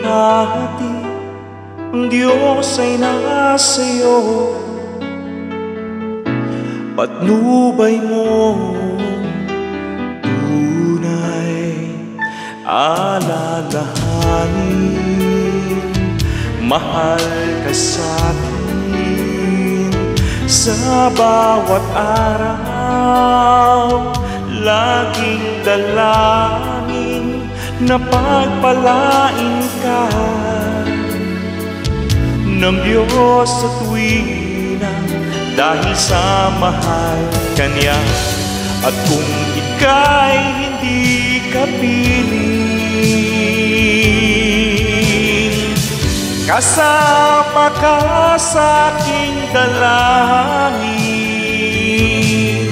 inihahati, ang Diyos ay nasa'yo. Patnubay mo tunay alalahanin, mahal ka sa'kin sa bawat araw. Laging dalangin na pagpalain ka ng Diyos sa tuwina, dahil sa mahal ka niya. At kung ika'y hindi kapiling, kasama ka sa aking dalangin.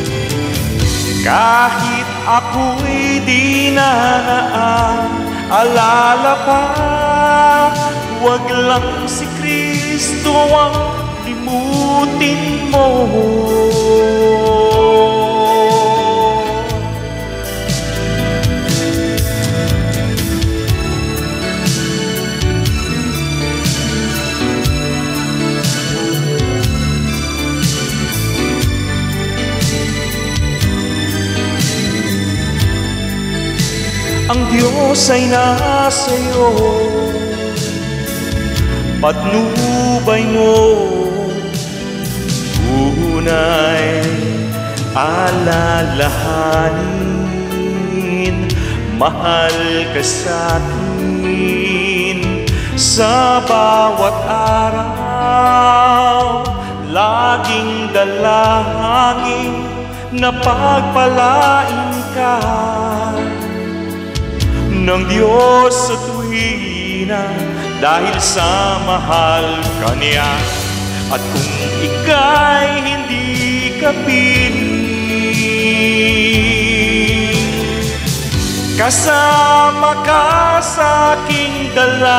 Kahit ako'y di na naaalala pa, huwag lang si Kristo ang limutin mo. Ang Diyos ay nasa'yo, patnubay mo tunay alalahanin, mahal ka sa'kin sa bawat araw. Laging dalangin na pagpalain ka ng Diyos sa tuwina, dahil sa mahal ka niya. At kung ika'y hindi kapiling, kasama ka sa aking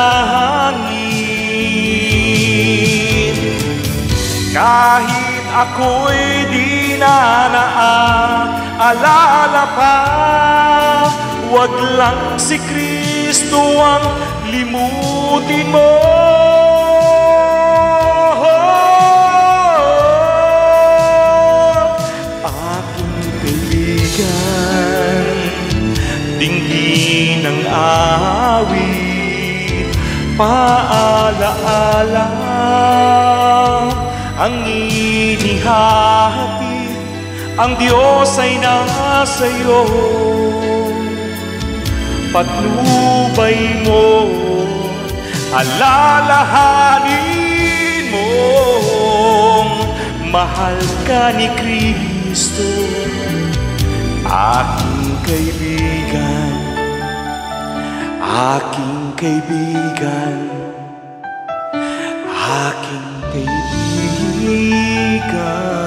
dalangin. Kahit ako'y di na naaalala pa, huwag lang si Kristo ang limutin mo. Aking kaibigan, dinggin ang awit, paalaala ang inihahati, ang Diyos ay nasa'yo. Patnubay mo, alalahanin mo, mahal ka ni Kristo. Aking kaibigan, aking kaibigan, aking kaibigan.